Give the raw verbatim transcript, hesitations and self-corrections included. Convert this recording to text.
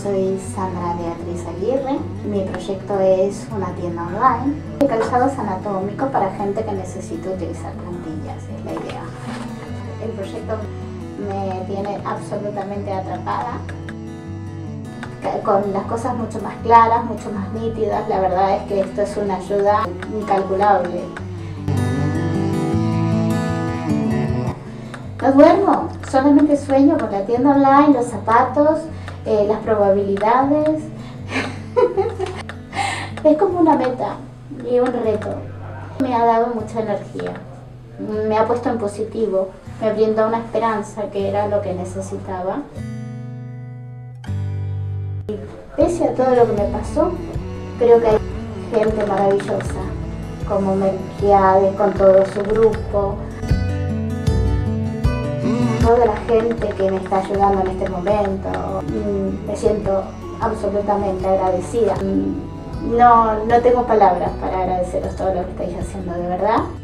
soy Sandra Beatriz Aguirre. Mi proyecto es una tienda online de calzados anatómicos para gente que necesita utilizar plantillas, es la idea. El proyecto me tiene absolutamente atrapada, con las cosas mucho más claras, mucho más nítidas. La verdad es que esto es una ayuda incalculable. No duermo, solamente sueño con la tienda online, los zapatos, eh, las probabilidades. Es como una meta y un reto. Me ha dado mucha energía, me ha puesto en positivo, me brindó una esperanza que era lo que necesitaba. Y pese a todo lo que me pasó, creo que hay gente maravillosa, como Melquiades con todo su grupo. Toda la gente que me está ayudando en este momento, me siento absolutamente agradecida. No, no tengo palabras para agradeceros todo lo que estáis haciendo, de verdad.